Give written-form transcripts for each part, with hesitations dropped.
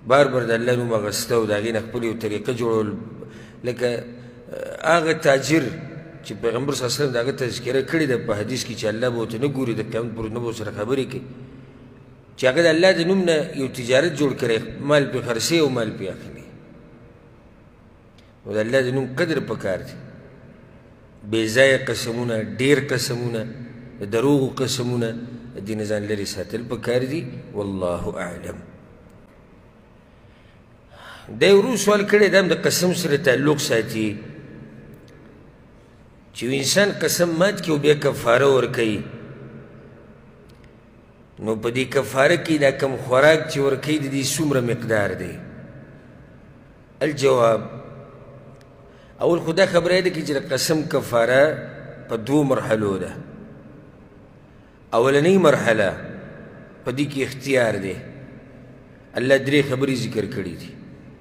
بار بار د الله نوم اخیسته او د هغې نه خپل یو طریقه جوړول لکه هغه تاجر چې پیغمبر صلی الله علیه وسلم د هغه تذکره کړې ده په حدیث کې چې الله به ورته نه ګوري د قیامت پر ورځ نه به ورسره خبرې کوي چې هغه د الله د نوم نه یو تجارت جوړ کړی مال پرې خرڅوي او مال پرې اخلي نو د الله د نوم قدر پکار دی بې ځایه قسمونه ډېر قسمونه د دروغو قسمونه د دې نه ځان لرې ساتل پکار دي والله اعلم دا ورو سوال کړی دا هم د قسم سره تعلق ساتي چې انسان قسم مات کړي او بیا کفاره ورکوي نو په دې کفاره کې دا کم خوراک چې ورکوي د دې څومره مقدار دی الجواب اول خو دا خبره ده چې د قسم کفاره په 2 مرحلو ده اولنۍ مرحله په دې کې اختیار دی الله 3 خبرې ذکر کړي دي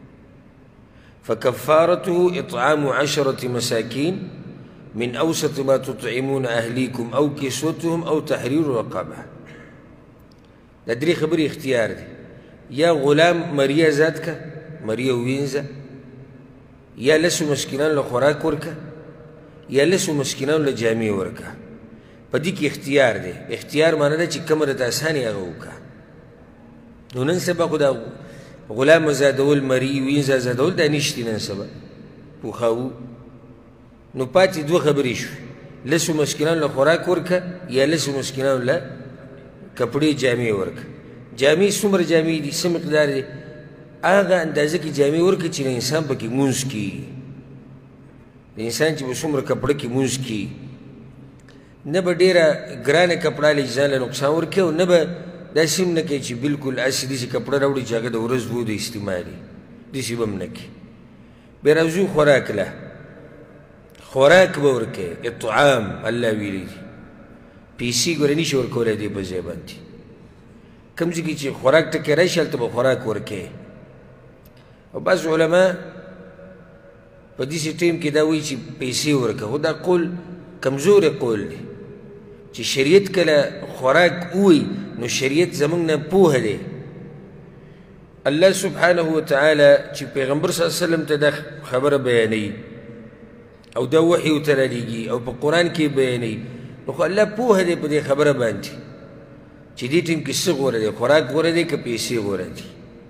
فكفارته إطعام 10 مساكين من أوسط ما تطعمون أهليكم أو كسوتهم أو تحرير رقبة دا 3 خبرې اختیار دی یا غلام مریه ذات کا مریه وینځه یا لسو مسکینانو له خوراک ورکه یا لسو مسکینانو له جامې ورکه په دې کې اختیار دی اختیار معنی ده چې کومه راته اسانې هغه وکړه نو نن سبا خو دا غلام زادول مری وینځه زادول دا نشتی نن سبا پوښاوو نو پاتې 2 خبرې شوې لسو مسکینانو له خوراک ورکه یا لسو مسکینانو له کپړې جامې ورکه جامې څومره جامې دي څه مقدار دی هغه اندازه کې جامې ورکړه چې د انسان پکې مونځ کیږي د انسان چې به څومره کپړه کې مونځ کیږي نه به ډېره ګرانه کپړه لې ځان له نقصان ورکوي او نه به داسې هم نه کوي چې بلکل هسې داسې کپړه راوړي چې هغه د ورځ وو د استعمالي داسې به هم نه کوي بیا راځو خوراک له خوراک به ورکوي اطعام الله ویلي دي پیسې ګوره نشي ورکولی دې په ځای باندې کوم ځای کې چې خوراک ټکی راشي هلته به خوراک ورکوي او بعض علما په داسې ټایم کې دا وایي چې پیسې ورکوه خو دا قول کمزوری قول دی چې شریعت کله خوراک ووایي نو شریعت زموږ نه پوهه دی الله سبحانه وتعالی چې پیغمبر صلی الله علیه وسلم ته دا خبره بیانوي او دا وحی ورته رالیږي او په قرآن کې بیانوي نو خو الله پوهه دی په دې خبره باندې چې دې ټایم کې څه غوره دی خوراک غوره دی که پیسې غوره دي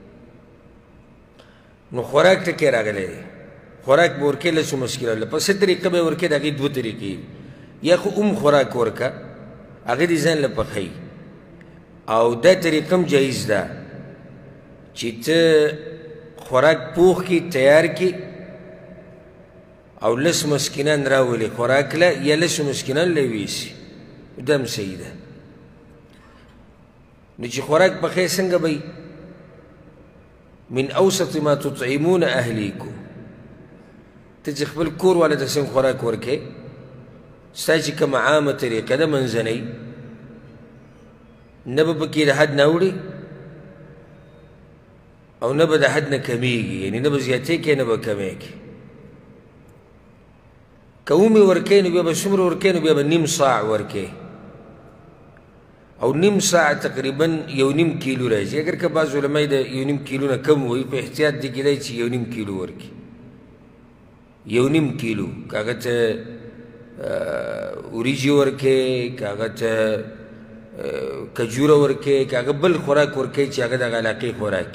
نو خوراک ټکی راغلی دی خوراک به ورکوې لسو مسکینانو له په څه طریقه به یې ورکوې د هغې 2 طریقې یا خو خوراک ورکه هغه دې ځان له پخوي او دا طریقه هم جایز ده چې ته خوراک پوخ کړي تیار کړي او 10 مسکینان راولي خوراک له یا 10 مسکینان له ویسي دا هم صحیح ده نو چې خوراک پخوې څنګه به من اوسط ما تطعمون اهلیکم ته چې خپل کور والا ته څنګه خوراک ورکوې ستا چې کومه عامه طریقه ده منځنۍ نه به پکې د حد نه اوړي او نه به د حد نه کمیږي یعنې نه به زیاتې کوې نه به کمې کوې که ومې ورکوې نو بیا به څومره ورکوې نو بیا به 1/2 صاع ورکوې او 1/2 صاع تقریبا 1.5 کیلو راځي اگر که بعض علما د 1.5 کیلو نه کم وایي په احتیاط دې کېدای چې 1.5 کیلو ورکړي 1.5 کیلو که هغه ته وریجې ورکوې که هغه ته کجوره ورکوې که هغه بل خوراک ورکوې چې هغه د هغه علاقې خوراک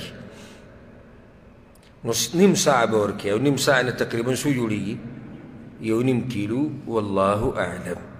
نو 1/2 ساعه به ورکوې او 1/2 ساعه نه تقریبا څو جوړېږي 1.5 کیلو والله اعلم